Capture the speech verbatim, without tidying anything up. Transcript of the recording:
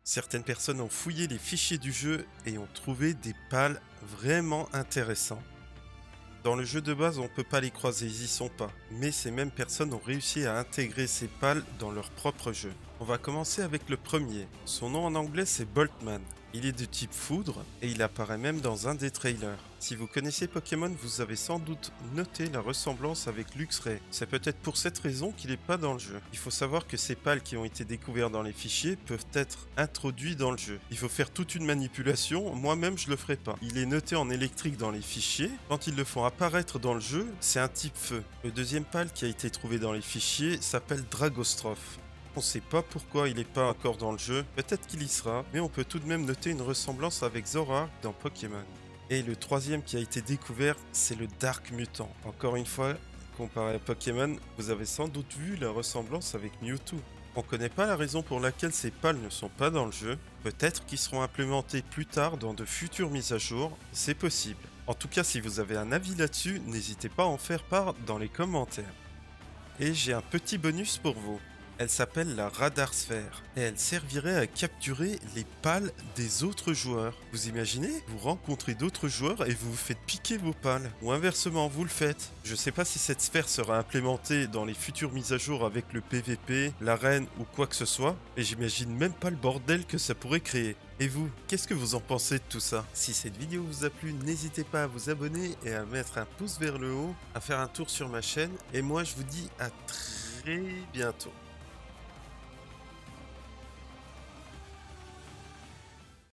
Certaines personnes ont fouillé les fichiers du jeu et ont trouvé des pals vraiment intéressants. Dans le jeu de base, on ne peut pas les croiser, ils y sont pas. Mais ces mêmes personnes ont réussi à intégrer ces pals dans leur propre jeu. On va commencer avec le premier. Son nom en anglais c'est Boltman. Il est de type foudre et il apparaît même dans un des trailers. Si vous connaissez Pokémon, vous avez sans doute noté la ressemblance avec Luxray. C'est peut-être pour cette raison qu'il n'est pas dans le jeu. Il faut savoir que ces pals qui ont été découverts dans les fichiers peuvent être introduits dans le jeu. Il faut faire toute une manipulation, moi-même je le ferai pas. Il est noté en électrique dans les fichiers. Quand ils le font apparaître dans le jeu, c'est un type feu. Le deuxième pal qui a été trouvé dans les fichiers s'appelle Dragostrophe. On sait pas pourquoi il n'est pas encore dans le jeu, peut-être qu'il y sera, mais on peut tout de même noter une ressemblance avec Zoroark dans Pokémon. Et le troisième qui a été découvert, c'est le Dark Mutant. Encore une fois, comparé à Pokémon, vous avez sans doute vu la ressemblance avec Mewtwo. On connaît pas la raison pour laquelle ces pals ne sont pas dans le jeu, peut-être qu'ils seront implémentés plus tard dans de futures mises à jour, c'est possible. En tout cas, si vous avez un avis là-dessus, n'hésitez pas à en faire part dans les commentaires. Et j'ai un petit bonus pour vous. Elle s'appelle la Radar Sphère et elle servirait à capturer les pals des autres joueurs. Vous imaginez? Vous rencontrez d'autres joueurs et vous vous faites piquer vos pals. Ou inversement, vous le faites. Je sais pas si cette sphère sera implémentée dans les futures mises à jour avec le P V P, l'arène ou quoi que ce soit, mais j'imagine même pas le bordel que ça pourrait créer. Et vous, qu'est-ce que vous en pensez de tout ça? Si cette vidéo vous a plu, n'hésitez pas à vous abonner et à mettre un pouce vers le haut, à faire un tour sur ma chaîne, et moi je vous dis à très bientôt.